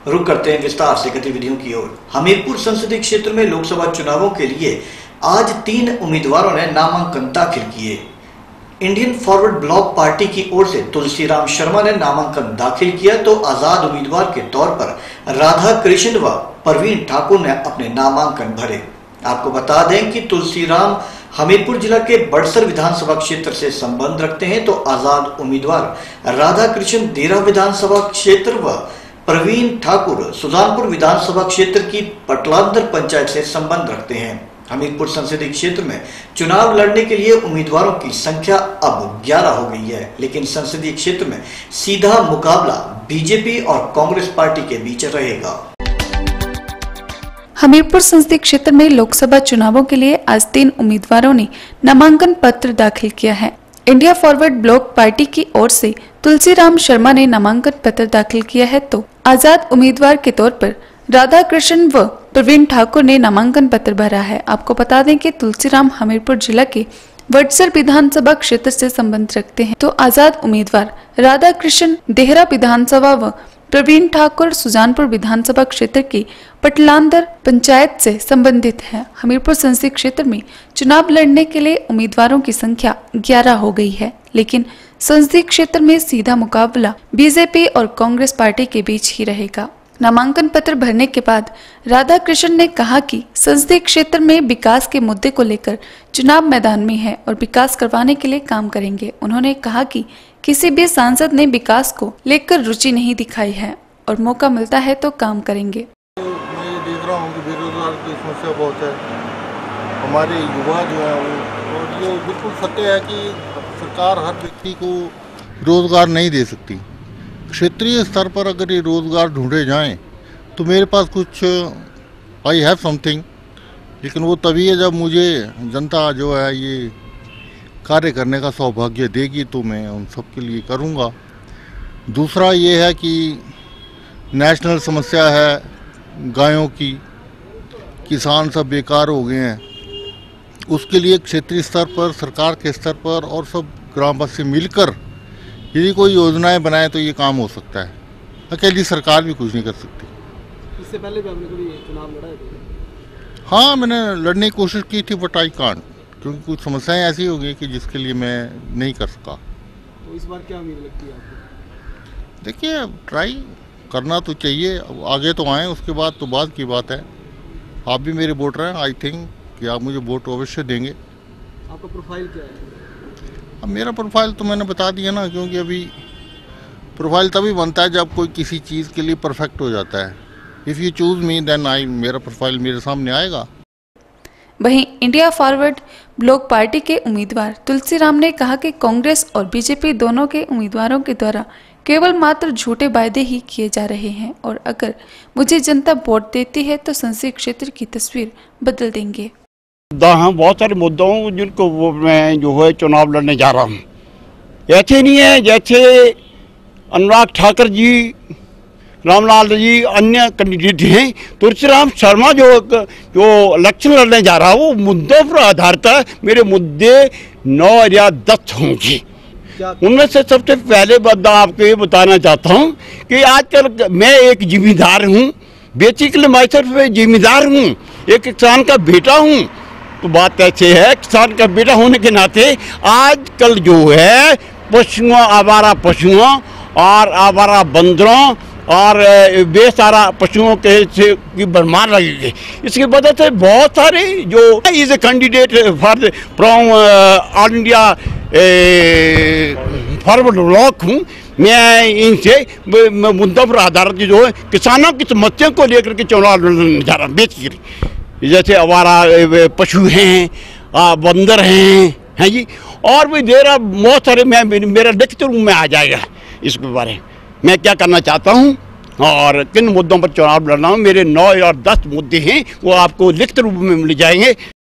रुक करते हैं विस्तार से गतिविधियों की ओर। हमीरपुर संसदीय क्षेत्र में लोकसभा चुनावों के लिए आज 3 उम्मीदवारों ने नामांकन दाखिल किए। इंडियन फॉरवर्ड ब्लॉक पार्टी की ओर से तुलसीराम शर्मा ने नामांकन दाखिल किया तो आजाद उम्मीदवार के तौर पर राधा कृष्ण व प्रवीण ठाकुर ने अपने नामांकन भरे। आपको बता दें कि तुलसीराम हमीरपुर जिला के बड़सर विधानसभा क्षेत्र से संबंध रखते हैं तो आजाद उम्मीदवार राधा कृष्ण देरा विधानसभा क्षेत्र व प्रवीण ठाकुर सुजानपुर विधानसभा क्षेत्र की पटलांदर पंचायत से संबंध रखते हैं। हमीरपुर संसदीय क्षेत्र में चुनाव लड़ने के लिए उम्मीदवारों की संख्या अब 11 हो गई है, लेकिन संसदीय क्षेत्र में सीधा मुकाबला बीजेपी और कांग्रेस पार्टी के बीच रहेगा। हमीरपुर संसदीय क्षेत्र में लोकसभा चुनावों के लिए आज 3 उम्मीदवारों ने नामांकन पत्र दाखिल किया है। इंडिया फॉरवर्ड ब्लॉक पार्टी की ओर से तुलसीराम शर्मा ने नामांकन पत्र दाखिल किया है तो आजाद उम्मीदवार के तौर पर राधा कृष्ण व प्रवीण ठाकुर ने नामांकन पत्र भरा है। आपको बता दें कि तुलसीराम हमीरपुर जिला के बड़सर विधानसभा क्षेत्र से संबंध रखते हैं तो आजाद उम्मीदवार राधा कृष्ण देहरा विधानसभा व प्रवीण ठाकुर सुजानपुर विधानसभा क्षेत्र की पटलांदर पंचायत से संबंधित है। हमीरपुर संसदीय क्षेत्र में चुनाव लड़ने के लिए उम्मीदवारों की संख्या 11 हो गई है, लेकिन संसदीय क्षेत्र में सीधा मुकाबला बीजेपी और कांग्रेस पार्टी के बीच ही रहेगा। नामांकन पत्र भरने के बाद राधा कृष्ण ने कहा कि संसदीय क्षेत्र में विकास के मुद्दे को लेकर चुनाव मैदान में है और विकास करवाने के लिए काम करेंगे। उन्होंने कहा कि किसी भी सांसद ने विकास को लेकर रुचि नहीं दिखाई है और मौका मिलता है तो काम करेंगे। मैं ये देख रहा हूँ कि बेरोजगार की समस्या बहुत है, हमारे युवा जो है और ये बिल्कुल सत्य है कि सरकार हर व्यक्ति को रोजगार नहीं दे सकती। क्षेत्रीय स्तर पर अगर ये रोजगार ढूंढे जाएं तो मेरे पास कुछ आई हैव समथिंग, लेकिन वो तभी है जब मुझे जनता जो है ये कार्य करने का सौभाग्य देगी तो मैं उन सब के लिए करूँगा। दूसरा ये है कि नेशनल समस्या है गायों की, किसान सब बेकार हो गए हैं, उसके लिए क्षेत्रीय स्तर पर सरकार के स्तर पर और सब ग्रामवासी मिलकर यदि कोई योजनाएं बनाए तो ये काम हो सकता है। अकेली सरकार भी कुछ नहीं कर सकती। इससे पहले भी आपने कभी चुनाव लड़ा है? हाँ, मैंने लड़ने की कोशिश की थी बट आई कांट, क्योंकि कुछ समस्याएं ऐसी हो गई कि जिसके लिए मैं नहीं कर सका। तो इस बार क्या उम्मीद लगती है आपको? देखिए, अब ट्राई करना तो चाहिए, अब आगे तो आए उसके बाद तो बात की बात है। आप भी मेरे वोटर हैं, आई थिंक कि आप मुझे वोट अवश्य देंगे। आपका प्रोफाइल क्या है? अब मेरा प्रोफाइल तो मैंने बता दिया ना, क्योंकि अभी प्रोफाइल तभी बनता है जब कोई किसी चीज़ के लिए परफेक्ट हो जाता है। If you choose me then मेरा प्रोफाइल मेरे सामने आएगा। वहीं इंडिया फॉरवर्ड ब्लॉक पार्टी के उम्मीदवार तुलसीराम ने कहा कि कांग्रेस और बीजेपी दोनों के उम्मीदवारों के द्वारा केवल मात्र झूठे वायदे ही किए जा रहे हैं और अगर मुझे जनता वोट देती है तो संसदीय क्षेत्र की तस्वीर बदल देंगे। हाँ, बहुत सारे मुद्दों जिनको मैं जो है चुनाव लड़ने जा रहा हूँ। ऐसे नहीं है जैसे अनुराग ठाकुर जी, रामलाल जी, अन्य कैंडिडेट हैं। तुलसीराम शर्मा जो इलेक्शन लड़ने जा रहा है वो मुद्दों पर आधारित है। मेरे मुद्दे 9 या 10 होंगे। उनमें से सबसे पहले मुद्दा आपको ये बताना चाहता हूँ कि आजकल मैं एक जिम्मेदार हूँ, बेसिकली मैं सिर्फ जिम्मेदार हूँ, एक किसान का बेटा हूँ। तो बात ऐसे है, किसान का बेटा होने के नाते आजकल जो है पशुओं, आवारा पशुओं और आवारा बंदरों और बेसारा पशुओं के से की भरमार लगेगी। इसकी वजह से बहुत सारे जो is a candidate for from All India Forward Bloc हूँ। मैं इनसे मुद्दों पर आधारित जो है किसानों की समस्या को लेकर के चुनाव लड़ने जा रहा हूँ। बेसिकली जैसे आवारा पशु हैं, बंदर हैं जी, और भी देर बहुत सारे मेरा लिखित रूप में आ जाएगा इसके बारे में मैं क्या करना चाहता हूँ और किन मुद्दों पर चुनाव लड़ना हूँ। मेरे 9 और 10 मुद्दे हैं, वो आपको लिखित रूप में मिल जाएंगे।